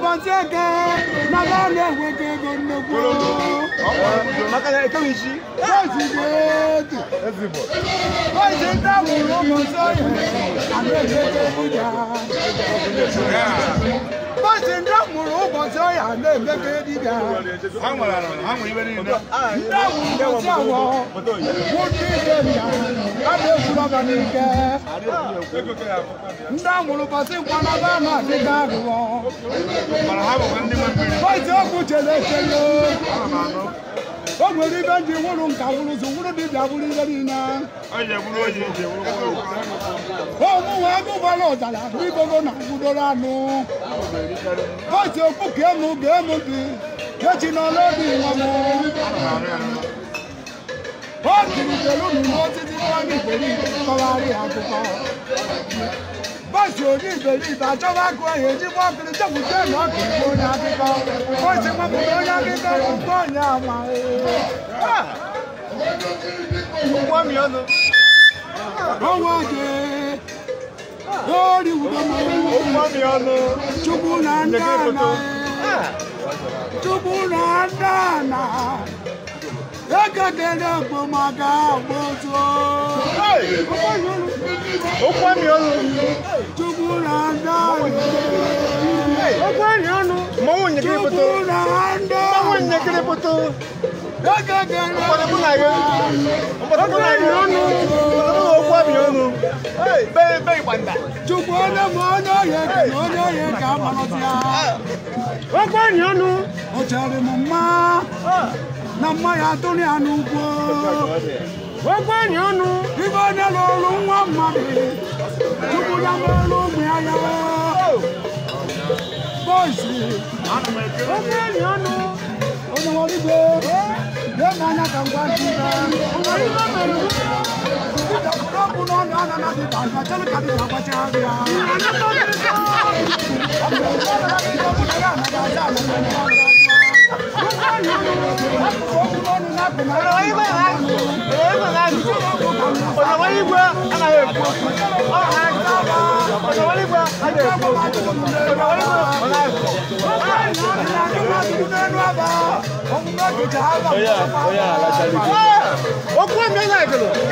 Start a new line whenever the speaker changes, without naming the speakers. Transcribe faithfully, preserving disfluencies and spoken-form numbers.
ụbọchị eke na ga na-enweta ego nnukwu
maka na ekewichi
boys ga-etu boys ndị amụrụ ụbọchị oyi a na-emete dibịa boys ndị amụrụ ụbọchị oyi a na-emete dibịa ndị amụrụ ụbọchị awọ nwoke ike nna a na-ekwuru ọga n'ike ndị amụrụ ụbọchị nkwanaba na-adịga arụọ boys okwu chere echere o nwere ibe ndị nwụrụ nka nwụrụ ụzọ nwụrụ dibịa bụrụ ibe niile ụmụnwe agụbala ụdara ibogo na ngwudoro anụ boys okwu ka emu ga-emu dị echi n'ọla obi nwa m o jiri belunu n'osisi nwanne iberibe kọgharị akụkọ boys onye iberibe achọghị agụ ahụ ejikwa ọkụrụ chepụta na ọkụrụ onye akụkọ boys nwapụrụ onye akụkọ nke onye ama ọnwa dị ori udo chukwu na ndị ana chukwu na ndị ana ekekere okpomọka agbozo chukwu na ndị ana chukwu na ndị chukwu onye ma onye oye ka onye oye ka amalọzi ya o chere m mma na mma ya atụrụ ya n'ugbo ibe onye lụrụ nwa mmadụ chukwu ya n'olu ụmụ ya ya boys onye nwere igwe lee m anya ka ngwa ndị ọbụ n'ọnụ a na-anaghị ba na chere ka dị na-agbacha ya
Oya, oya, la chalice.